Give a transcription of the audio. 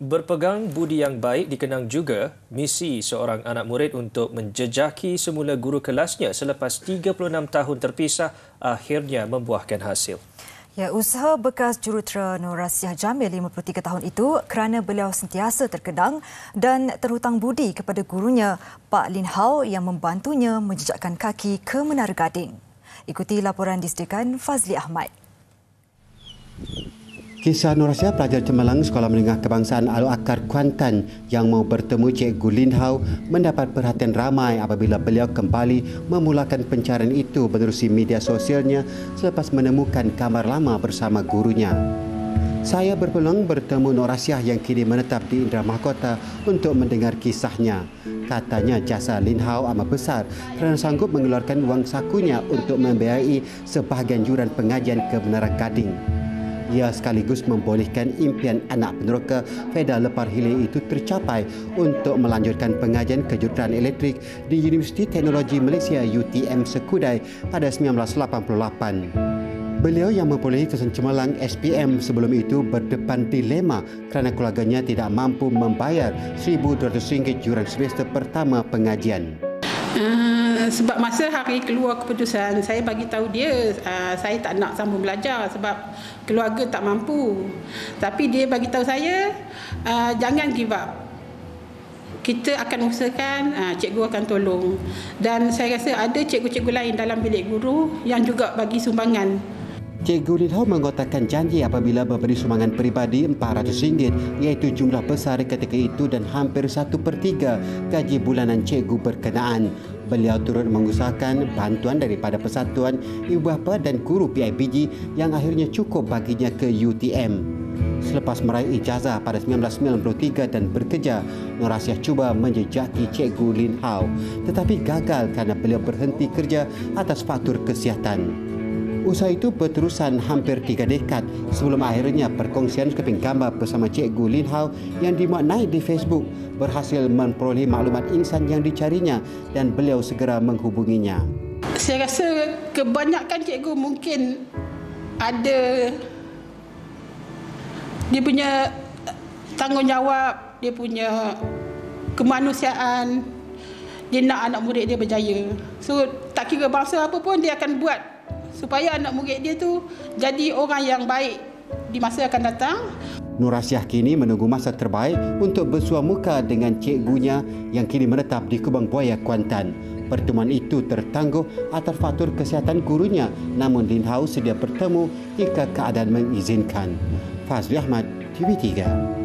Berpegang budi yang baik dikenang juga misi seorang anak murid untuk menjejaki semula guru kelasnya selepas 36 tahun terpisah akhirnya membuahkan hasil. Ya, usaha bekas jurutera Nur Rasiah Jamil 53 tahun itu kerana beliau sentiasa terkenang dan terhutang budi kepada gurunya Pak Lin Hao yang membantunya menjejakkan kaki ke Menara Gading. Ikuti laporan disediakan Fazli Ahmad. Kisah Nur Rasiah, pelajar cemerlang Sekolah Menengah Kebangsaan Al-Akar Kuantan yang mau bertemu Cikgu Lin Hao mendapat perhatian ramai apabila beliau kembali memulakan pencarian itu menerusi media sosialnya selepas menemukan kamar lama bersama gurunya. Saya berpeluang bertemu Nur Rasiah yang kini menetap di Indra Mahkota untuk mendengar kisahnya. Katanya jasa Lin Hao amat besar kerana sanggup mengeluarkan wang sakunya untuk membiayai sebahagian yuran pengajian ke Menara Gading. Ia sekaligus membolehkan impian anak peneroka Feda Lepar Hilir itu tercapai untuk melanjutkan pengajian kejuruteraan elektrik di Universiti Teknologi Malaysia UTM Sekudai pada 1988. Beliau yang memperolehi kesan cemerlang SPM sebelum itu berdepan dilema kerana keluarganya tidak mampu membayar RM1,200 yuran semester pertama pengajian. Sebab masa hari keluar keputusan, saya bagi tahu dia saya tak nak sambung belajar sebab keluarga tak mampu. Tapi dia bagi tahu saya jangan give up. Kita akan usahakan, cikgu akan tolong. Dan saya rasa ada cikgu-cikgu lain dalam bilik guru yang juga bagi sumbangan. Cikgu Lin Hao mengotakkan janji apabila memberi sumbangan peribadi RM400 iaitu jumlah besar ketika itu dan hampir 1/3 gaji bulanan cikgu berkenaan. Beliau turut mengusahakan bantuan daripada Persatuan Ibu Bapa dan Guru PIBG yang akhirnya cukup baginya ke UTM. Selepas meraih ijazah pada 1993 dan bekerja, Nur Rasiah cuba menjejaki Cikgu Lin Hao tetapi gagal kerana beliau berhenti kerja atas faktor kesihatan. Usaha itu berterusan hampir 3 dekad sebelum akhirnya perkongsian keping gambar bersama Cikgu Lin Hao yang dimuat naik di Facebook berhasil memperoleh maklumat insan yang dicarinya dan beliau segera menghubunginya. Saya rasa kebanyakan cikgu mungkin ada dia punya tanggungjawab, dia punya kemanusiaan, dia nak anak murid dia berjaya. So tak kira bangsa apa pun dia akan buat supaya anak murid dia tu jadi orang yang baik di masa akan datang. Nur Rasiah kini menunggu masa terbaik untuk bersua muka dengan cikgunya yang kini menetap di Kubang Buaya, Kuantan. Pertemuan itu tertangguh atas faktor kesihatan gurunya, namun Lin Hao sedia bertemu jika keadaan mengizinkan. Fazli Ahmad, TV3.